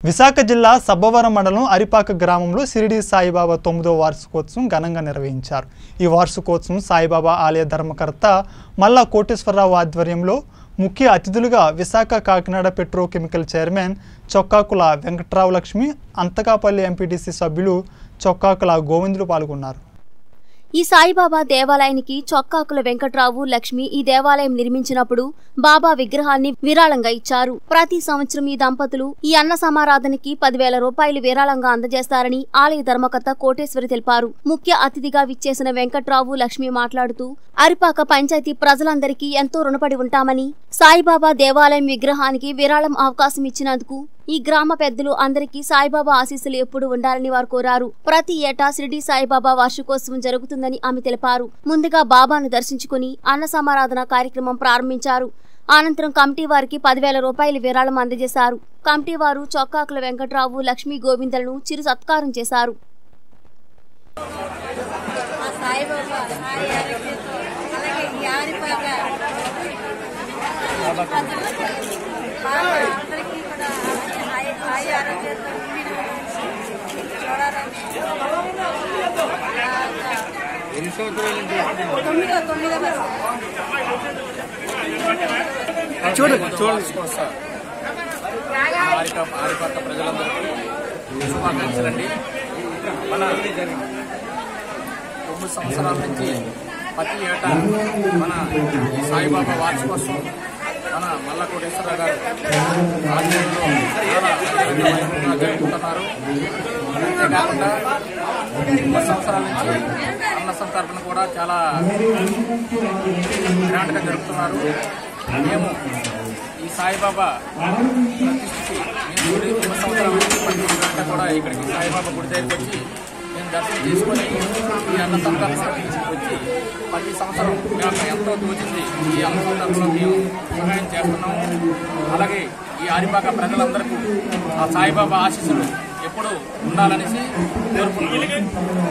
విశాఖ జిల్లా సబ్బవరం మండలం అరిపాక గ్రామంలో షిరిడి సాయిబాబా 9వ వార్షికోత్సవం ఘనంగా నిర్వహించారు। ఈ వార్షికోత్సవం సాయిబాబా ఆలయ ధర్మకర్త మల్లా కోటేశ్వరరావు ఆధ్వర్యంలో ముఖ్య అతిథులుగా Visakha Kakinada petrochemical chairman Chokkakula Venkatrao Lakshmi, Anthakapalli MPTC సభ్యులు చొక్కాకుల గోవిందులు పాల్గొన్నారు। ఈ సాయిబాబా దేవాలయానికి చొక్కాకుల వెంకట్రావు లక్ష్మి ఈ దేవాలయం నిర్మించినప్పుడు బాబా విగ్రహాన్ని విరాళంగా ఇచ్చారు। ప్రతి సంవత్సరం ఈ దంపతులు ఈ అన్న సమారాధనకి 10,000 రూపాయలు విరాళంగా అందజేస్తారని ఆలయ ధర్మకర్త కోటేశ్వరి తెలిపారు। ముఖ్య అతిథిగా విచ్చేసిన వెంకట్రావు లక్ష్మి మాట్లాడుతూ అరిపాక పంచాయతీ ప్రజలందరికీ ఎంతో రుణపడి ఉంటామని, సాయిబాబా దేవాలయం విగ్రహానికి విరాళం అవకాశం ఇచ్చినందుకు ఈ గ్రామ పెద్దలు అందరికీ సాయిబాబా ఆశీస్సులు ఎప్పుడు ఉండాలని వారు కోరారు। ప్రతి ఏటా షిరిడి సాయిబాబా వార్షికోత్సవం జరుగుతుందని ఆమె తెలిపారు। ముందుగా బాబాను దర్శించుకుని అన్న సమారాధన కార్యక్రమం ప్రారంభించారు। అనంతరం కమిటీ వారికి 10,000 రూపాయలు విరాళం అందజేశారు। కమిటీ వారు చొక్కాకుల వెంకట్రావు లక్ష్మీ గోవిందలను చిరు సత్కారం చేశారు। ఆరిపాక ప్రజలందరికీ శుభాకాంక్షలండి। మన 9 సంవత్సరాల నుంచి ప్రతి ఏటా మన సాయిబాబా వార్షికోత్సవం మన మల్లా కోటేశ్వరరావు గారు ఆధ్వర్యంలో చాలా జరుపుకుంటున్నారు। అంతేకాకుండా 9 సంవత్సరాల నుంచి అన్న సంతర్పణ కూడా చాలా గ్రాండ్గా జరుపుతున్నారు। మేము ఈ సాయిబాబా ప్రతిష్ఠకి మేము 9 సంవత్సరాల నుంచి ప్రతి గంట కూడా ఇక్కడికి సాయిబాబా గుడి దగ్గరికి వచ్చి మేము దర్శనం చేసుకొని ఈ అన్న సంతర్పణ వచ్చి ప్రతి సంవత్సరం మేము ఎంతో తోచింది ఈ అన్న సంతర్పణలో మేము సహాయం చేస్తున్నాము। అలాగే ఈ ఆరిపాక ప్రజలందరికీ ఆ సాయిబాబా ఆశీస్సులు ఎప్పుడూ ఉండాలనేసి కోరుకుంటున్నాము।